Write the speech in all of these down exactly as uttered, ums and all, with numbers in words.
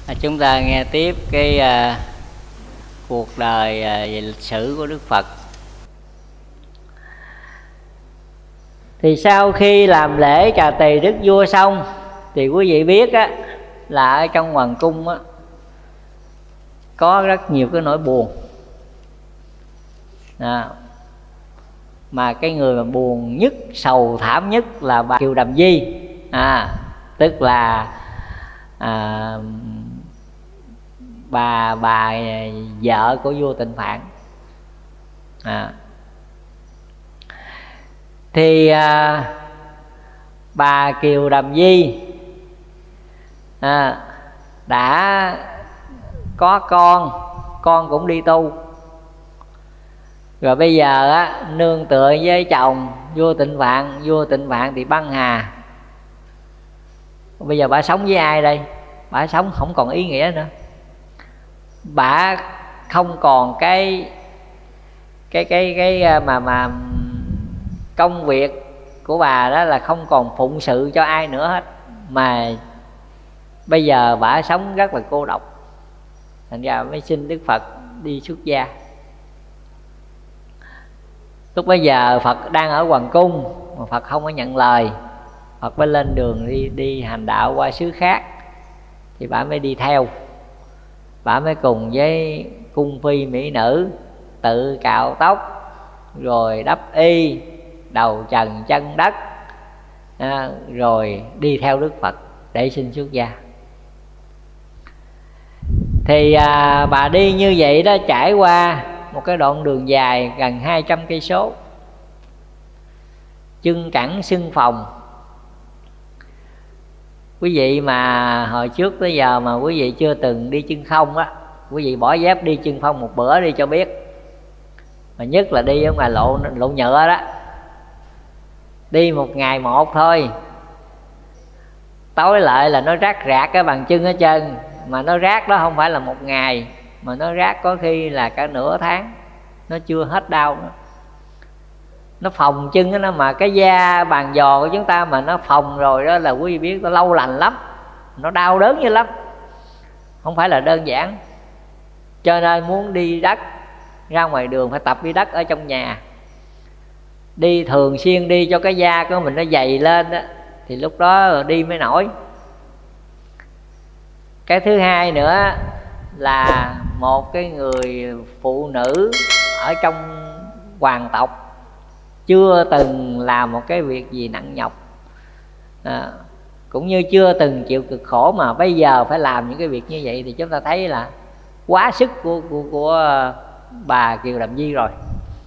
À, chúng ta nghe tiếp cái uh, cuộc đời uh, về lịch sử của Đức Phật. Thì sau khi làm lễ Cà Tỳ Đức Vua xong, thì quý vị biết á, là ở trong hoàng cung á, có rất nhiều cái nỗi buồn. À, mà cái người mà buồn nhất, sầu thảm nhất là bà Kiều Đàm Di, à, tức là à, bà bà vợ của vua Tịnh Phạn. À, thì à, bà Kiều Đàm Di à, đã có con, con cũng đi tu. Rồi bây giờ á, nương tựa với chồng vua Tịnh Phạn, vua Tịnh Phạn thì băng hà. Bây giờ bà sống với ai đây? Bà sống không còn ý nghĩa nữa. Bà không còn cái cái cái cái mà mà công việc của bà đó là không còn phụng sự cho ai nữa hết, mà bây giờ bà sống rất là cô độc. Thành ra mới xin Đức Phật đi xuất gia. Lúc bây giờ Phật đang ở hoàng cung mà Phật không có nhận lời, Phật mới lên đường đi đi hành đạo qua xứ khác. Thì bà mới đi theo, bà mới cùng với cung phi mỹ nữ tự cạo tóc, rồi đắp y, đầu trần chân đất, à, rồi đi theo Đức Phật để xin xuất gia. Thì à, bà đi như vậy đó, trải qua một cái đoạn đường dài gần hai trăm cây số, chân cẳng sưng phồng. Quý vị mà hồi trước tới giờ mà quý vị chưa từng đi chân không á, quý vị bỏ dép đi chân không một bữa đi cho biết. Mà nhất là đi ở ngoài lộ lộ nhựa đó, đi một ngày một thôi, tối lại là nó rác rạc cái bàn chân hết trơn. Mà nó rác đó không phải là một ngày, mà nó rác có khi là cả nửa tháng, nó chưa hết đau nữa. Nó phồng chân đó, mà cái da bàn giò của chúng ta mà nó phồng rồi đó là quý vị biết nó lâu lành lắm, nó đau đớn dữ lắm, không phải là đơn giản. Cho nên muốn đi đất, ra ngoài đường phải tập đi đất ở trong nhà, đi thường xuyên đi cho cái da của mình nó dày lên đó, thì lúc đó đi mới nổi. Cái thứ hai nữa là một cái người phụ nữ ở trong hoàng tộc, chưa từng làm một cái việc gì nặng nhọc, à, cũng như chưa từng chịu cực khổ, mà bây giờ phải làm những cái việc như vậy, thì chúng ta thấy là quá sức của, của, của bà Kiều Đàm Di rồi.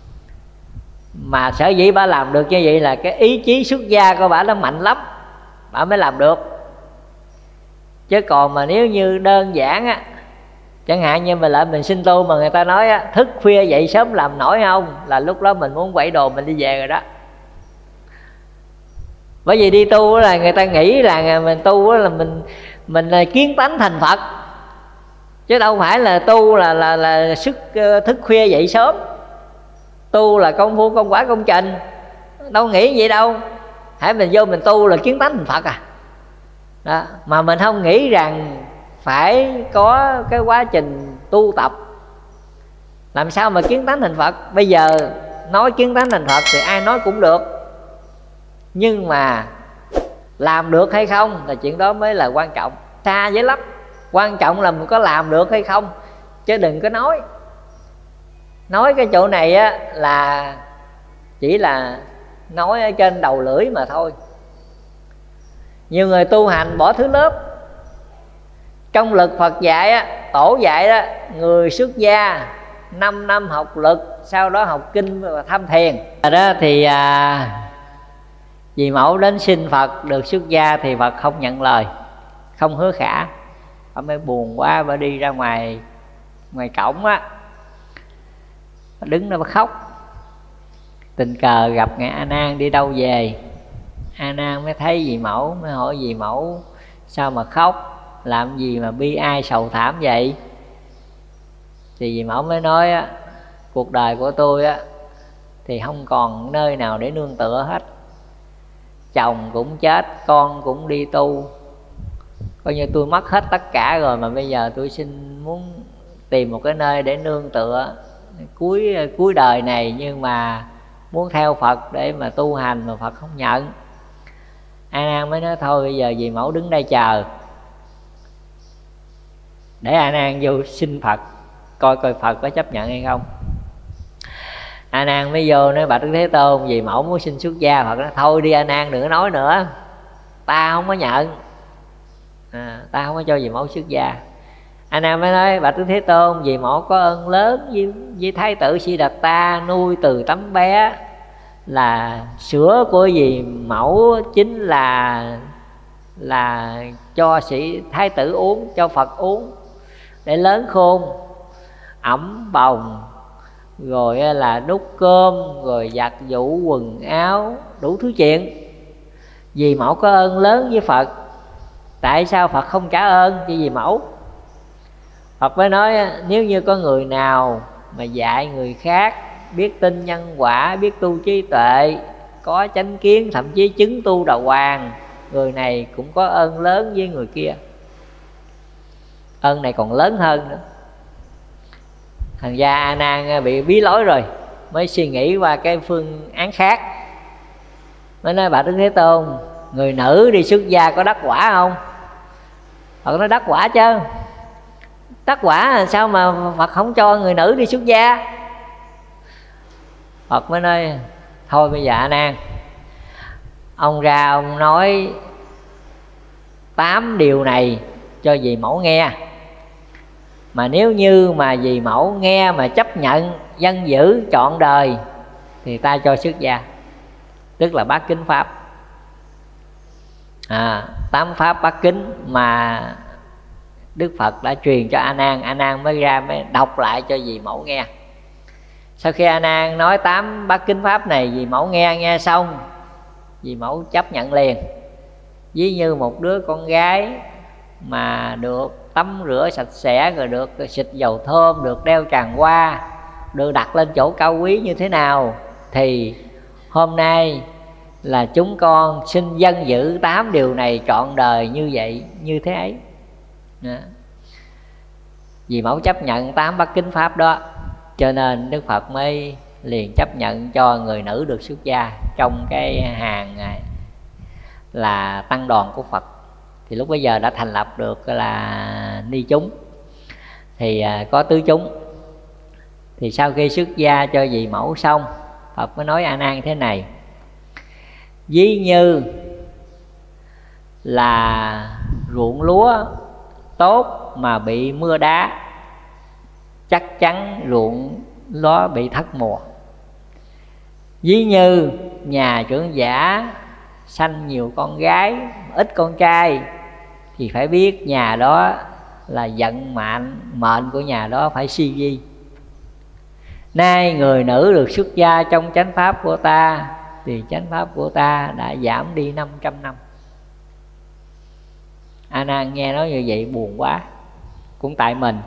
Mà sở dĩ bà làm được như vậy là cái ý chí xuất gia của bà nó mạnh lắm, bà mới làm được. Chứ còn mà nếu như đơn giản á, chẳng hạn như mình lại mình xin tu mà người ta nói á, thức khuya dậy sớm làm nổi không, là lúc đó mình muốn quậy đồ mình đi về rồi đó. Bởi vì đi tu là người ta nghĩ là mình tu là mình mình là kiến tánh thành Phật, chứ đâu phải là tu là là là sức thức khuya dậy sớm. Tu là công phu công quả công trình, đâu nghĩ vậy đâu. Hãy mình vô mình tu là kiến tánh thành Phật à. Đó. Mà mình không nghĩ rằng phải có cái quá trình tu tập. Làm sao mà kiến tánh thành Phật? Bây giờ nói kiến tánh thành Phật thì ai nói cũng được, nhưng mà làm được hay không là chuyện đó mới là quan trọng. Xa dữ lắm. Quan trọng là mình có làm được hay không, chứ đừng có nói. Nói cái chỗ này á là chỉ là nói ở trên đầu lưỡi mà thôi. Nhiều người tu hành bỏ thứ lớp. Trong lực Phật dạy á, tổ dạy đó, người xuất gia năm năm học lực, sau đó học kinh và tham thiền. Đó thì à, vì mẫu đến xin Phật được xuất gia thì Phật không nhận lời, không hứa khả. Bà mới buồn quá, bà đi ra ngoài ngoài cổng á, bà đứng đó bà khóc. Tình cờ gặp ngài A Nan đi đâu về, A Nan mới thấy dì mẫu, mới hỏi dì mẫu sao mà khóc, làm gì mà bi ai sầu thảm vậy. Thì dì mẫu mới nói á, cuộc đời của tôi á thì không còn nơi nào để nương tựa hết. Chồng cũng chết, con cũng đi tu, coi như tôi mất hết tất cả rồi, mà bây giờ tôi xin muốn tìm một cái nơi để nương tựa cuối cuối đời này, nhưng mà muốn theo Phật để mà tu hành mà Phật không nhận. A Nan mới nói thôi bây giờ vì mẫu đứng đây chờ, để A Nan vô xin Phật coi coi Phật có chấp nhận hay không. A Nan mới vô nói bạch Đức Thế Tôn, vì mẫu muốn xin xuất gia. Phật nói thôi đi A Nan, đừng có nói nữa, ta không có nhận, à, ta không có cho vì mẫu xuất gia. A Nan mới nói bạch Đức Thế Tôn, vì mẫu có ơn lớn với, với Thái tử Siddhartha, nuôi từ tấm bé, là sữa của dì mẫu chính là là cho sĩ Thái tử uống, cho Phật uống để lớn khôn, ẩm bồng, rồi là đút cơm, rồi giặt giũ quần áo, đủ thứ chuyện. Dì mẫu có ơn lớn với Phật, tại sao Phật không trả ơn cho dì mẫu? Phật mới nói nếu như có người nào mà dạy người khác biết tin nhân quả, biết tu trí tuệ, có chánh kiến, thậm chí chứng tu đà hoàng, người này cũng có ơn lớn với người kia. Ơn này còn lớn hơn nữa. Thành ra A Nan bị bí lối rồi, mới suy nghĩ qua cái phương án khác. Mới nói bạch Đức Thế Tôn, người nữ đi xuất gia có đắc quả không? Phật nói đắc quả chứ. Đắc quả sao mà Phật không cho người nữ đi xuất gia? Phật mới nói thôi bây giờ A Nan, ông ra ông nói tám điều này cho dì mẫu nghe, mà nếu như mà dì mẫu nghe mà chấp nhận dân giữ trọn đời thì ta cho xuất gia, tức là bát kính pháp. À, tám pháp bát kính mà Đức Phật đã truyền cho A Nan, A Nan mới ra mới đọc lại cho dì mẫu nghe. Sau khi A Nan nói tám bát kính pháp này, dì mẫu nghe nghe xong, dì mẫu chấp nhận liền. Ví như một đứa con gái mà được tắm rửa sạch sẽ, rồi được xịt dầu thơm, được đeo tràng hoa, được đặt lên chỗ cao quý như thế nào, thì hôm nay là chúng con xin dân giữ tám điều này trọn đời như vậy, như thế ấy. Đó. Vì mẫu chấp nhận tám bát kính pháp đó, cho nên Đức Phật mới liền chấp nhận cho người nữ được xuất gia trong cái hàng là tăng đoàn của Phật. Thì lúc bấy giờ đã thành lập được là ni chúng, thì có tứ chúng. Thì sau khi xuất gia cho dì mẫu xong, Phật mới nói A Nan thế này: ví như là ruộng lúa tốt mà bị mưa đá, chắc chắn ruộng đó bị thất mùa. Ví như nhà trưởng giả sanh nhiều con gái, ít con trai, thì phải biết nhà đó là vận mệnh, mệnh của nhà đó phải suy vi. Nay người nữ được xuất gia trong chánh pháp của ta, thì chánh pháp của ta đã giảm đi năm trăm năm. A Nan nghe nói như vậy buồn quá. Cũng tại mình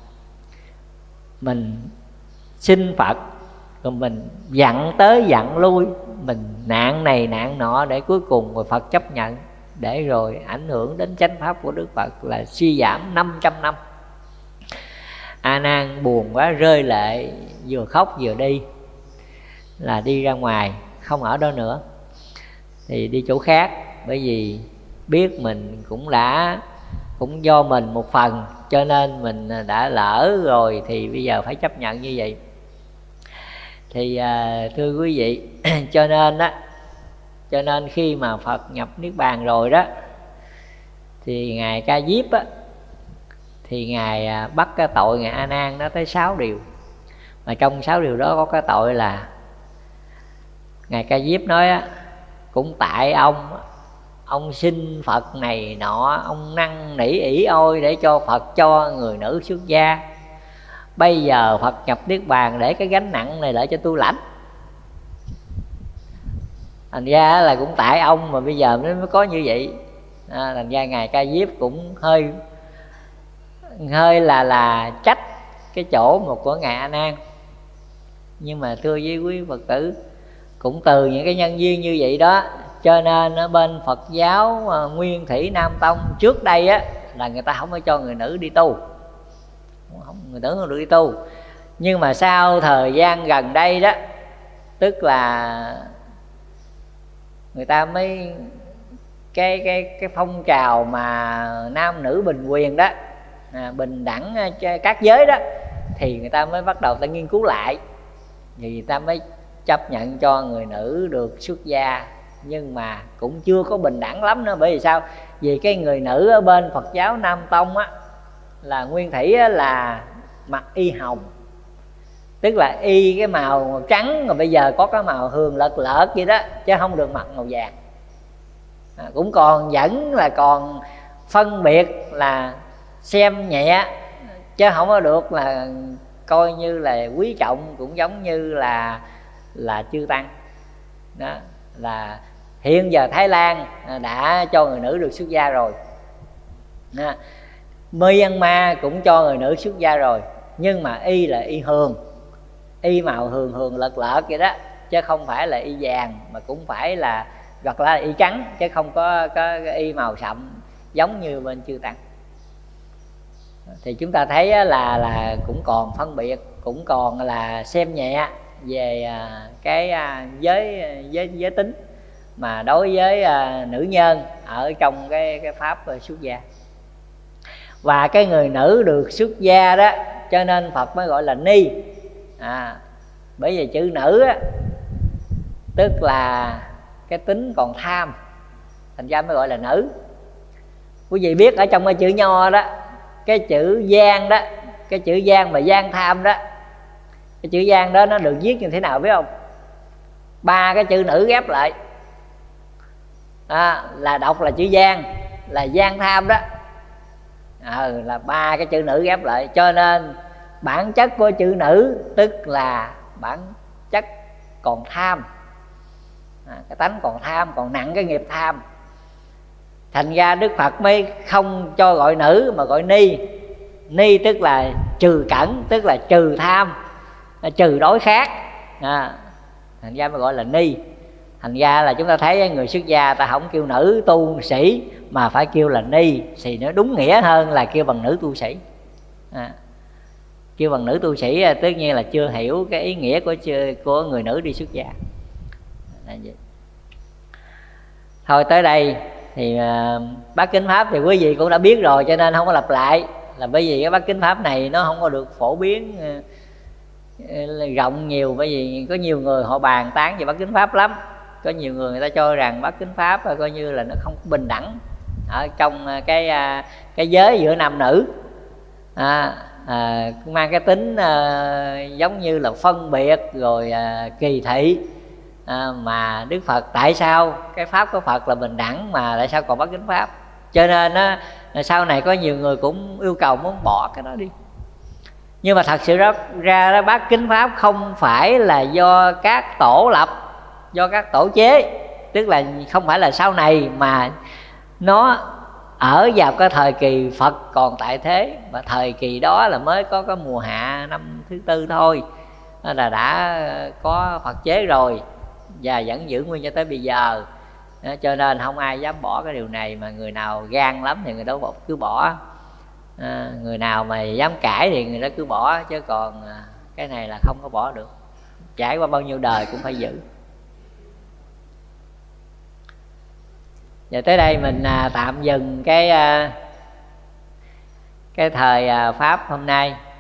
Mình xin Phật, rồi mình dặn tới dặn lui, mình nạn này nạn nọ, để cuối cùng rồi Phật chấp nhận, để rồi ảnh hưởng đến chánh pháp của Đức Phật là suy giảm năm trăm năm. A Nan buồn quá, rơi lệ, vừa khóc vừa đi, là đi ra ngoài, không ở đó nữa, thì đi chỗ khác. Bởi vì biết mình cũng đã cũng do mình một phần, cho nên mình đã lỡ rồi, thì bây giờ phải chấp nhận như vậy. Thì à, thưa quý vị, cho nên á, cho nên khi mà Phật nhập niết bàn rồi đó, thì ngài Ca Diếp á, thì ngài bắt cái tội ngài A Nan nó tới sáu điều. Mà trong sáu điều đó có cái tội là ngài Ca Diếp nói á, cũng tại ông ông xin Phật này nọ, ông năn nỉ ỉ ôi để cho Phật cho người nữ xuất gia. Bây giờ Phật nhập niết bàn, để cái gánh nặng này lại cho tôi lãnh. Thành ra là cũng tại ông mà bây giờ nó mới có như vậy. À, thành ra ngài Ca Diếp cũng hơi hơi là là trách cái chỗ một của ngài A Nan. Nhưng mà thưa với quý Phật tử, cũng từ những cái nhân duyên như vậy đó, cho nên ở bên Phật giáo Nguyên Thủy Nam Tông trước đây á là người ta không có cho người nữ đi tu, không, người nữ không được đi tu. Nhưng mà sau thời gian gần đây đó, tức là người ta mới cái cái cái phong trào mà nam nữ bình quyền đó, à, bình đẳng các giới đó, thì người ta mới bắt đầu ta nghiên cứu lại, thì người ta mới chấp nhận cho người nữ được xuất gia. Nhưng mà cũng chưa có bình đẳng lắm nữa. Bởi vì sao? Vì cái người nữ ở bên Phật giáo Nam Tông á, là Nguyên Thủy á, là mặc y hồng, tức là y cái màu trắng, rồi bây giờ có cái màu hường lợt lợt vậy đó, chứ không được mặc màu vàng. À, cũng còn vẫn là còn phân biệt là xem nhẹ, chứ không có được là coi như là quý trọng, cũng giống như là là chư tăng đó. Là hiện giờ Thái Lan đã cho người nữ được xuất gia rồi, Myanmar cũng cho người nữ xuất gia rồi, nhưng mà y là y hường, y màu hường hường lợt lợt vậy đó, chứ không phải là y vàng, mà cũng phải là hoặc là y trắng, chứ không có, có y màu sậm giống như bên chư tăng. Thì chúng ta thấy là là cũng còn phân biệt, cũng còn là xem nhẹ về cái giới giới giới tính mà đối với nữ nhân ở trong cái cái pháp xuất gia. Và cái người nữ được xuất gia đó, cho nên Phật mới gọi là ni. À, bởi vì chữ nữ á, tức là cái tính còn tham, thành ra mới gọi là nữ. Quý vị biết ở trong cái chữ nho đó, cái chữ gian đó, cái chữ gian mà gian tham đó, cái chữ gian đó nó được viết như thế nào biết không? Ba cái chữ nữ ghép lại à, là đọc là chữ gian, là gian tham đó. À, là ba cái chữ nữ ghép lại, cho nên bản chất của chữ nữ tức là bản chất còn tham, à, cái tánh còn tham, còn nặng cái nghiệp tham. Thành ra Đức Phật mới không cho gọi nữ mà gọi ni. Ni tức là trừ cẩn, tức là trừ tham, trừ đối khác, à, thành ra mới gọi là ni. Thành ra là chúng ta thấy người xuất gia ta không kêu nữ tu sĩ mà phải kêu là ni, thì nó đúng nghĩa hơn là kêu bằng nữ tu sĩ. À, kêu bằng nữ tu sĩ tất nhiên là chưa hiểu cái ý nghĩa của của người nữ đi xuất gia. Thôi tới đây thì uh, bát kính pháp thì quý vị cũng đã biết rồi, cho nên không có lặp lại. Là bởi vì cái bát kính pháp này nó không có được phổ biến uh, rộng nhiều, bởi vì có nhiều người họ bàn tán về bát kính pháp lắm. Có nhiều người người ta cho rằng bát kính pháp coi như là nó không bình đẳng ở trong cái cái giới giữa nam nữ, à, à, mang cái tính à, giống như là phân biệt rồi à, kỳ thị. À, mà Đức Phật tại sao cái pháp của Phật là bình đẳng mà tại sao còn bát kính pháp? Cho nên á, sau này có nhiều người cũng yêu cầu muốn bỏ cái đó đi. Nhưng mà thật sự ra, ra đó, bát kính pháp không phải là do các tổ lập, do các tổ chế, tức là không phải là sau này, mà nó ở vào cái thời kỳ Phật còn tại thế. Và thời kỳ đó là mới có cái mùa hạ năm thứ tư thôi, là đã có Phật chế rồi và vẫn giữ nguyên cho tới bây giờ. Cho nên không ai dám bỏ cái điều này, mà người nào gan lắm thì người đó cứ bỏ, à, người nào mà dám cãi thì người đó cứ bỏ, chứ còn cái này là không có bỏ được, trải qua bao nhiêu đời cũng phải giữ. Và tới đây mình tạm dừng cái cái thời pháp hôm nay.